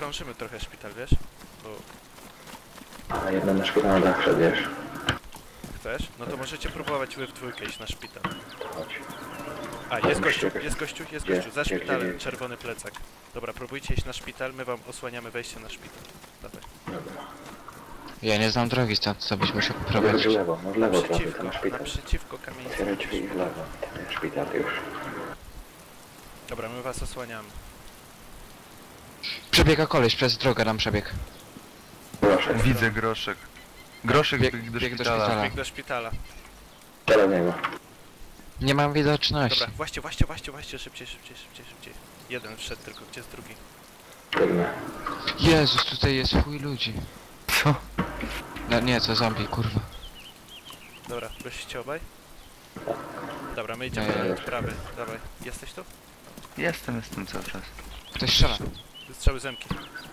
podkrążymy trochę szpital, wiesz? Bo... A jedna na szpital na dach wszedł, wiesz? Chcesz? No to możecie próbować wy w dwójkę iść na szpital. Chodź. A, jest gościu, jest gościu, jest Gdzie? gościu. Za Gdzie? szpitalem, czerwony plecak. Dobra, próbujcie iść na szpital, my wam osłaniamy wejście na szpital. Dawaj. Dobra. Ja nie znam drogi stąd, co byś musiał Może prowadzić. w lewo, no w lewo prawie, to na szpital. Naprzeciwko kamienicy. Otwieraj drzwi i w lewo. Ten szpital już. Dobra, my was osłaniamy. Przebiega koleś przez drogę, nam przebieg. Proszę. Widzę groszek. Groszek biegł do bieg do szpitala. szpitala. Bieg do szpitala. Tyle w niego. Nie mam widoczności. Dobra, właśnie, szybciej. Jeden wszedł tylko, gdzie jest drugi? Biegnę. Jezus, tutaj jest chuj ludzi. Co? No nie, co zombie, kurwa. Dobra, byście obaj? Dobra, my idziemy Nie. na prawy. Dawaj, jesteś tu? Jestem cały czas. Ktoś strzela. Strzały zemki.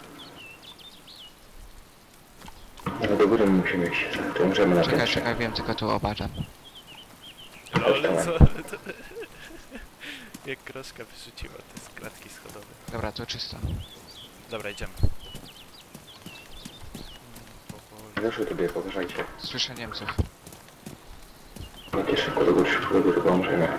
No do góry musimy iść. To umrzemy na Czekaj, piętrze. czekaj, wiem, tylko tu obaczam. Ale co? Jak groszka wyrzuciła te z klatki schodowe. Dobra, to czysto. Dobra, idziemy. Weszły tobie, poważajcie. Słyszę Niemców. Idźcie szybko do góry, bo umrzemy.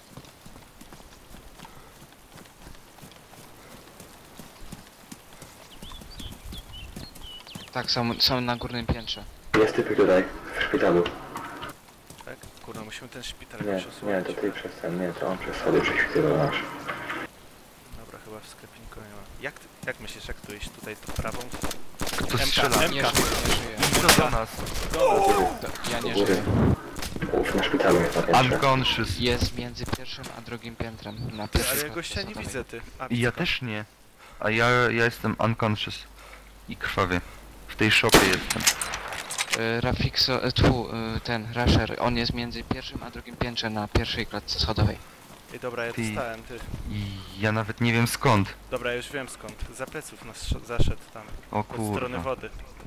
Tak, są na górnym piętrze. Jest typy tutaj, w szpitalu. Tak? Kurwa, musimy ten szpital Nie, jakoś nie, osłonić. to ty przez ten, nie, to on przez schody prześwitywał nasz. Dobra, chyba w sklepniku nie ma. Jak myślisz, jak tu iść? Tutaj to prawą? Kto MK, strzela? MK. Nie żyję, nie żyję. Co do nas? Ja nie Do góry. żyję. Uf, na szpitalu jest na piętrze. Unconscious. Jest między pierwszym a drugim piętrem. Na Ty, pierwszym ale ja gościa nie schodowej. widzę, ty. A, I ja widzę go. też nie. A ja jestem unconscious. I krwawie. W tej szopie jestem. Rafixo, ten Rasher, on jest między pierwszym a drugim piętrem na pierwszej klatce schodowej. Ej, dobra, ja Ty. dostałem, ty. I ja nawet nie wiem skąd. Dobra, już wiem skąd. Za pleców nas zaszedł tam. O Od strony kurwa. wody.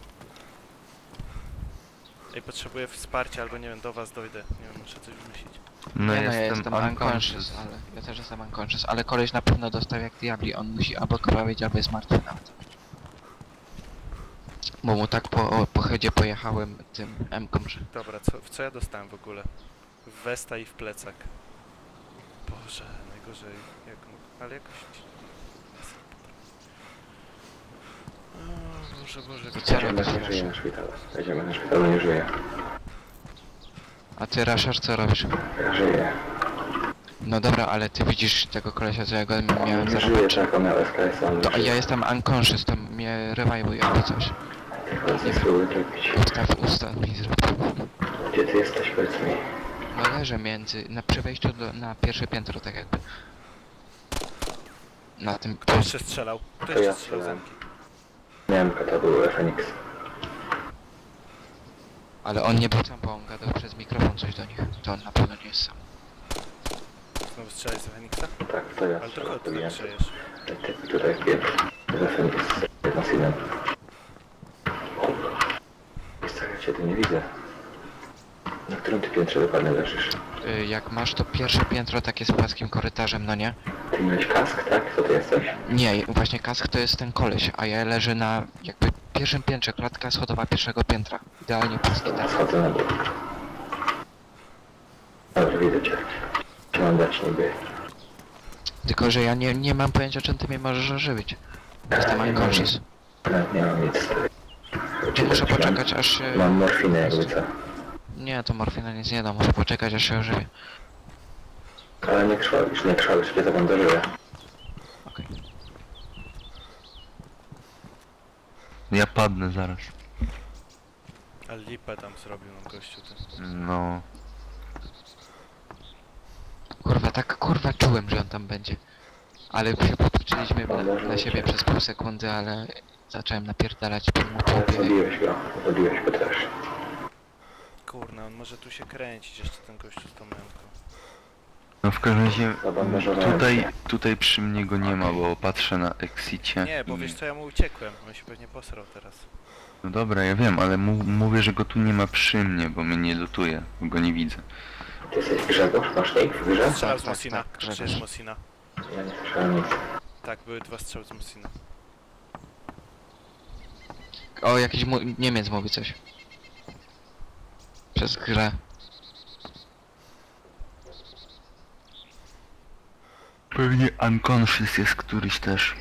Ej, potrzebuję wsparcia, albo nie wiem, do was dojdę. Nie wiem, muszę coś wymyślić. No ja jestem jestem unconscious. ale ja też jestem unconscious, ale koleś na pewno dostał jak diabli, on musi albo krwawić, albo jest martwy nawet. Bo mu tak po headzie pojechałem tym M-kom, że... Dobra, w co ja dostałem w ogóle? W westa i w plecak. Boże, najgorzej. Jak, ale jakoś... O, Boże. I co Jedziemy, robisz? nie żyje na szpitalu. Jedziemy na szpitalu, nie żyje. A ty Rasher co robisz? Ja żyję. No dobra, ale ty widzisz tego kolesia, co ja go On miałem nie zaraz. żyje, tak, on miał SKS, on To nie żyje. ja jestem unconscious, to mnie revive'uj albo coś. Nie spróbuj zrobić. Usta mi zrobił. Gdzie ty jesteś, powiedz mi? No leżę przy wejściu na pierwsze piętro, tak jakby. Na tym... Kto jeszcze strzelał? Kto To jeszcze ja strzelał strzelałem. zamki? Nie wiem, to był Fenix. Ale on nie był sam, bo on gadał przez mikrofon coś do nich. To on na pewno nie jest sam. Znowu strzelałeś z Feniksa? Tak, to ja Ale tylko strzelam, ty to tak ja. przejesz. Typ tutaj wbiegł. Za Fenix. Jedna z jeden. Jest tak, ja cię tu nie widzę. Na którym ty piętrze dokładnie leżysz? Jak masz to pierwsze piętro takie z płaskim korytarzem, no nie? Ty miałeś kask, tak? Co ty jesteś? Nie, właśnie kask to jest ten koleś, a ja leżę na jakby pierwszym piętrze, klatka schodowa pierwszego piętra. Idealnie płaski Ja tak. schodzę na dół. Dobrze, widzę cię. Co mam dać niby? Tylko, że ja nie mam pojęcia, czym ty mnie możesz ożywić. Jestem Nie mam unconscious. nic. Nie mam nic. To muszę poczekać aż się... Mam morfinę jakby co. Nie, to morfina nic nie da, muszę poczekać aż się ożywię. Ale nie krwawisz, cię zabandażuję. Okej. Ja padnę zaraz. Ale lipę tam zrobił nam gościu. No. Kurwa czułem, że on tam będzie. Ale się popatrzyliśmy na siebie przez pół sekundy, ale zacząłem napierdalać po mu Ale czołgiem. zabiłeś go też. Kurna, on może tu się kręcić jeszcze ten gościu z tą memką. No w każdym razie Zabandażowałem tutaj przy mnie go nie ma, bo patrzę na exicie. Nie, bo i- wiesz co, ja mu uciekłem. On się pewnie posrał teraz. No dobra, ja wiem, ale mówię, że go tu nie ma przy mnie, bo mnie nie lutuje, bo go nie widzę. Ty jesteś Grzegorz? Masz nick w grze? Strzelał z tak, Mosina. tak, Czy jest Grzegorz. Mosina? Ja nie słyszałem nic. Tak, były dwa strzały z Mosina. O, jakiś Niemiec mówi coś. Przez grę. Pewnie unconscious jest któryś też.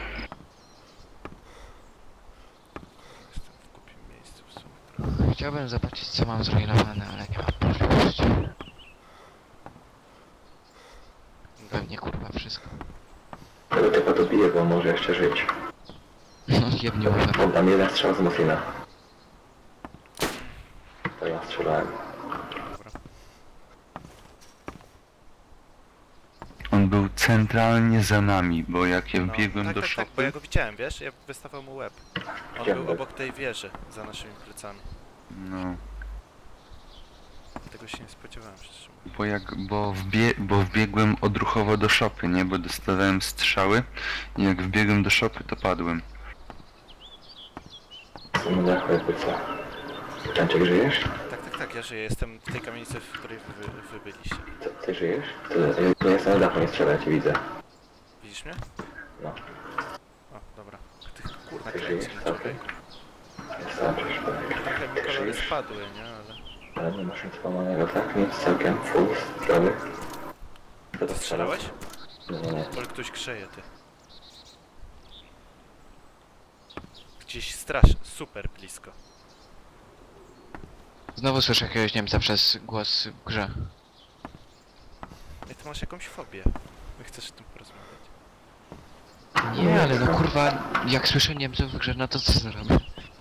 Jestem w głupim miejscu w sumie. Chciałbym zobaczyć co mam zrujnowane, ale nie mam możliwości. Pewnie kurwa wszystko. Tego typa dobiję, bo może jeszcze żyć. No jebnie uwagę. Oddam jeden strzał z Moslina. To ja strzelałem. Dobra. On był centralnie za nami, bo jak ja No, biegłem tak, do tak, szopy... tak, bo ja go widziałem, wiesz? Ja wystawał mu łeb. On Widziałem był go. obok tej wieży, za naszymi plecami. No, Tego się nie spodziewałem, szczerze mówiąc. bo wbiegłem odruchowo do szopy, nie? Bo dostawałem strzały i jak wbiegłem do szopy, to padłem. No dachu jakby co. Tańczyk, żyjesz? Tak, tak, tak, ja żyję. Jestem w tej kamienicy, w której wy byliście. Ty żyjesz? Ja jestem na dachu, nie strzelę, ja cię widzę. Widzisz mnie? No. O, dobra. Ty kurna Ty kręci żyjesz? na Okej. człowieku. Jestem przecież Trochę mi kolory żyjesz? spadły, nie? Ale... Ale nie masz nic pomanego, tak? Nic całkiem full zdrowy. Kto to Strzelałeś? Nie. Ale ktoś grzeje, ty. Gdzieś strasznie, super blisko. Znowu słyszę jakiegoś Niemca przez głos w grze. I ty masz jakąś fobię. My chcesz z tym porozmawiać. Nie, ale no kurwa, jak słyszę Niemców w grze, no to co zrobię?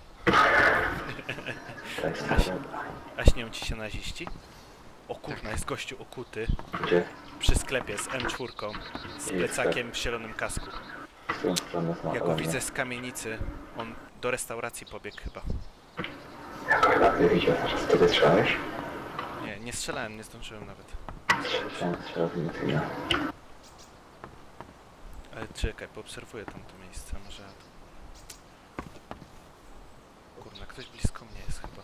To jest straszne. A śnią ci się naziści? O kurna, jest gościu okuty Gdzie? przy sklepie z M4, z plecakiem w zielonym kasku. Z którą stronę Ja go znowu? widzę z kamienicy. On do restauracji pobiegł chyba. Jak go chyba ty widział, zaraz ty strzelałeś? Nie, nie strzelałem, nie zdążyłem nawet. Strzelał w Moslina. Ale czekaj, poobserwuję tamto miejsce, może... Kurna, ktoś blisko mnie jest chyba.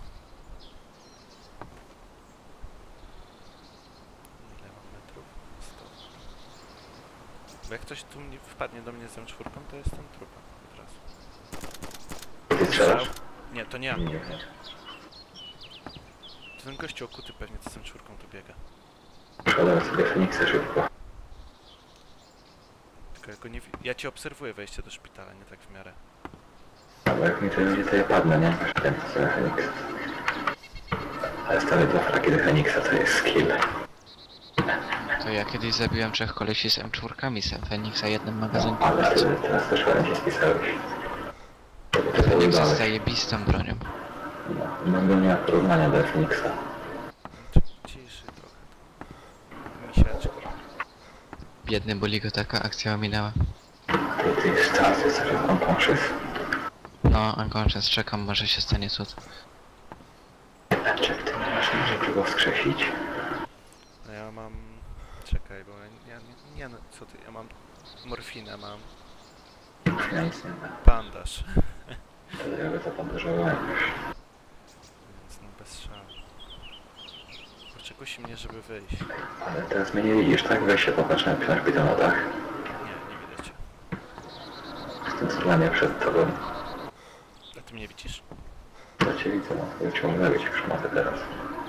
Ile mam metrów? 100. Bo jak ktoś tu mnie wpadnie do mnie z M4, to jestem trupem od razu. Ty strzelasz? Nie, to nie ja. Nie. To ten gościu okuty pewnie z M4 tu biega. Szkoda sobie Feniksa szybko. Tylko ja go nie ja cię obserwuję wejście do szpitala, nie tak w miarę. Ale jak mi to idzie, to ja padnę, nie? Ten co Feniksa. Ale stawię dwa fragi do Feniksa, to jest skill. To ja kiedyś zabiłem 3 kolesi z M4 z Feniksa jednym magazynkiem. Ale ty teraz też ładnie się spisałeś. To Feniksa jest udałeś. zajebistą bronią. No, nie miała porównania do Feniksa. Ciszy trochę. Misiaczka. Biedny, bo go taka akcja ominęła. Ty jest stacy, co jest unconscious. No, unconscious, czekam, może się stanie cud. Czek, ty nie masz nic, żeby go wskrzesić? No ja mam... Czekaj, bo nie no, co ty, ja mam morfinę, mam Ja nic nie ma. bandaż, To ja go zapandażowałem już. więc no bez szału. Kurczę, kusi mnie, żeby wyjść. Ale teraz mnie nie widzisz, tak? Weź się popatrz na dach. Nie widać cię. Jestem zdania przed tobą. A ty mnie widzisz? To cię widzę, no. Ja cię mogę zabić już mogę teraz.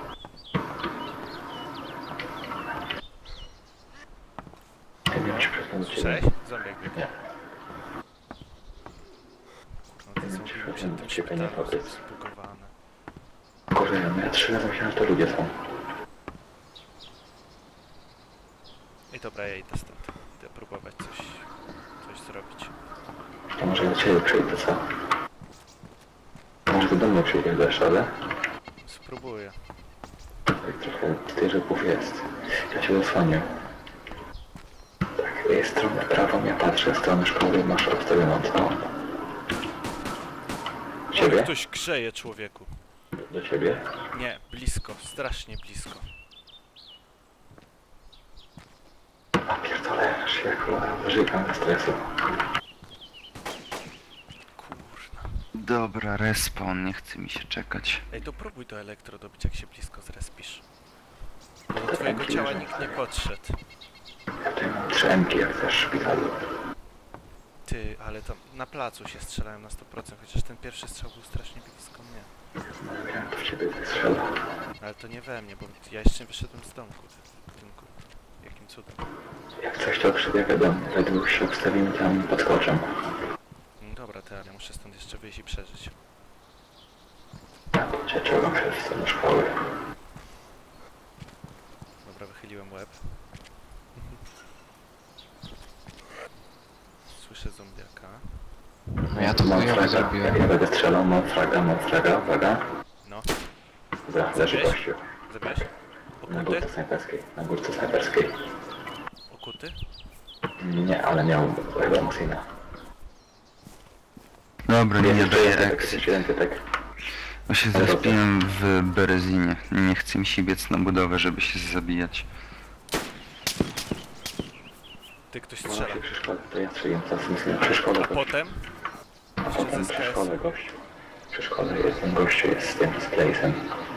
Nie wiem, czy przed do ciebie. Słyszałeś? Zombiak biegł. Nie. Kurwa, te zombie przed tym Ciebie nie szpitalem powiedz. są zbugowane. Kurde, no ja 3 razy myślałem, że to ludzie są. I dobra, ja idę stąd. Idę próbować coś zrobić. To może do ciebie przyjdę, co? Może do mnie przyjdę też, ale... Spróbuję. Tak trochę tych rzeków jest. Ja cię zasłaniam. Tak, jest stronę prawą, ja patrzę, stronę szkoły masz obstawioną całą. O, Ciebie? ktoś grzeje, człowieku. Do ciebie? Nie, blisko, strasznie blisko. A pierdolę, aż ja kurwa żygam ze stresu. Kurna. Dobra, respawn, nie chce mi się czekać. Ej, to próbuj to elektro dobić, jak się blisko zrespisz. Bo do twojego ciała nikt nie podszedł. Ja tutaj mam 3 M-ki jak też w szpitalu. Ty, ale tam na placu się strzelałem na 100%, chociaż ten pierwszy strzał był strasznie blisko mnie. No wiem, to w ciebie wystrzela. Ale to nie we mnie, bo ja jeszcze nie wyszedłem z domku. Tymku. Jakim cudem. Jak coś to przebiega do mnie, we dwóch się obstawimy, tam podskoczę. No dobra, ty, ale muszę stąd jeszcze wyjść i przeżyć. Cię czekam się w stronę szkoły. Dobra, wychyliłem łeb. Słyszę zombiaka. No ja to Mam chujowo fraga. zrobiłem. Ja będę strzelał, mam fraga, uwaga. No, Dobra, leży Zabiłeś? gościu. zabiłeś? Na Okuty? górce snajperskiej, na górce snajperskiej. Okuty? Nie, ale miał chyba Musina. Dobra, nie Jest daję jeden exit. jeden typek. Bo się zrespiłem w Berezinie. Nie chcę mi się biec na budowę, żeby się zabijać. Ty, ktoś No, strzela. przy szkole, to ja strzeliłem teraz Musina przy szkole. A potem? Jeszcze Potem ze przy SKS. szkole gościu. Przy szkole jest ten gościu, jest z tym, z Blaze'em.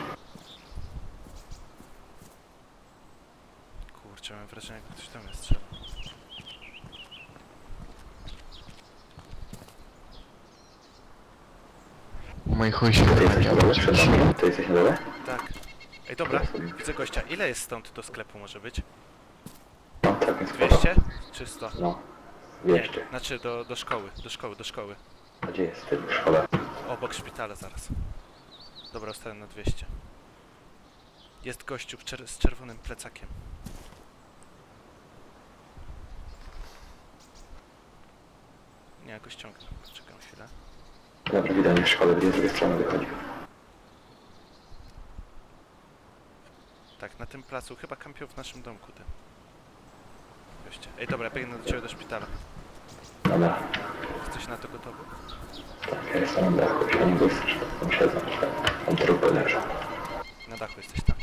Kurczę, mam wrażenie, jak ktoś tam jest strzela. Mój chuj się Ty jesteś na dole? wypełniał. Przed nami? Ty jesteś na dole? Tak. Ej, dobra, widzę gościa. Ile jest stąd do sklepu może być? No, tak jest 200? Czy 100? No, Nie, 200. znaczy do szkoły. A gdzie jest ty w szkole? Obok szpitala zaraz. Dobra, ustałem na 200. Jest gościu z czerwonym plecakiem. Nie, ja go ściągnę. Czekam chwilę. Dobra, widać w szkole, z drugiej strony wychodzi. Tak, na tym placu. Chyba kampią w naszym domku, ty. Goście. Ej, dobra, ja biegnę do ciebie do szpitala. Dobra, Jesteś na to gotowy? tak, ja jestem na dachu, się nie błyskasz, tam siedzą, tam trupy leżą. Na dachu jesteś tam.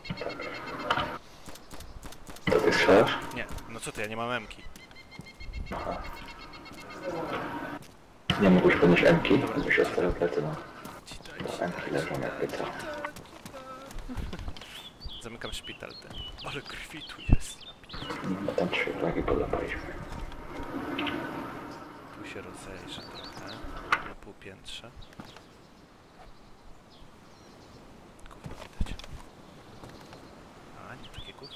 To ty strzelasz? Nie, no co ty, ja nie mam emki. Aha. Nie mógłbyś podnieść M-ki, bo się otworzył plecy, no. Bo M-ki leżą jakby co. Zamykam szpital, ty. Ale krwi tu jest. Bo tam 3 flagi podlapaliśmy. Tu się rozejrzę trochę. Na półpiętrze. Gówno widać. A, nie takie gówno.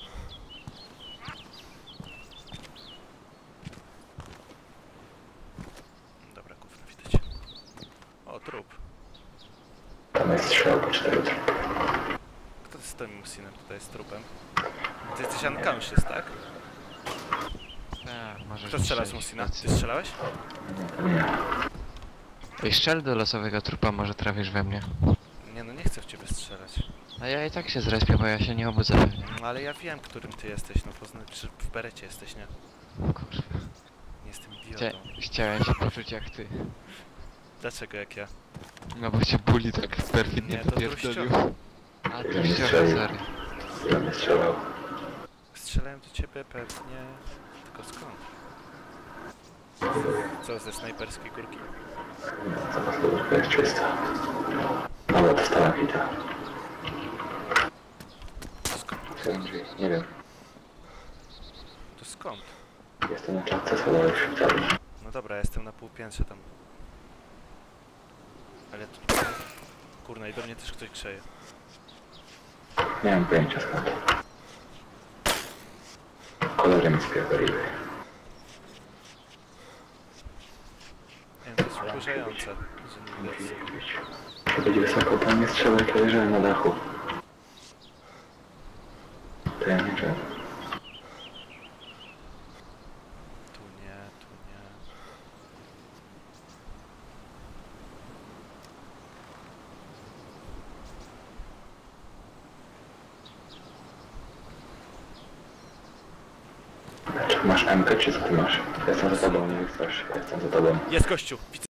Dobra, gówno widać. O, trup. Tam jest strzał po 4 trupy. Kto z tym Musinem tutaj jest trupem? Ty jesteś unconscious, tak? Możesz Kto strzela z strzelić Musina? w plecy. Ty strzelałeś? Nie. Ej, strzel do losowego trupa, może trafisz we mnie. Nie, no nie chcę w ciebie strzelać. A ja i tak się zrespię, bo ja się nie obudzę pewnie. No ale ja wiem, którym ty jesteś, no czy w berecie jesteś, nie? Kurwa. Nie jestem idiotą. Chciałem się poczuć jak ty. Dlaczego jak ja? No bo cię buli tak perfidnie Nie, to popierdolił. truściowy. A Nie truściowy, strzelił. sorry. Ja nie strzelał. Strzelałem do ciebie pewnie... Tylko skąd? Co, ze snajperskiej górki? Zaraz to jest czysta. Ale dostałem hita. To skąd? Nie wiem. To skąd? Jestem na czapce schodowej w szpitalu. No dobra, ja jestem na półpiętrze tam. Ale tu... Kurna, i do mnie też ktoś grzeje. Nie mam pojęcia skąd. Kolory mi spierdoliły. Nie wiem, to jest wkurzające, że nie jest. To będzie wysoko, tam nie strzela, jak ja leżałem na dachu. To ja nie wiem. Tu nie, tu nie. Czy masz MK, czy co ty masz? Ja jestem za tobą, nie chcesz. Ja jestem za tobą. Jest gościu!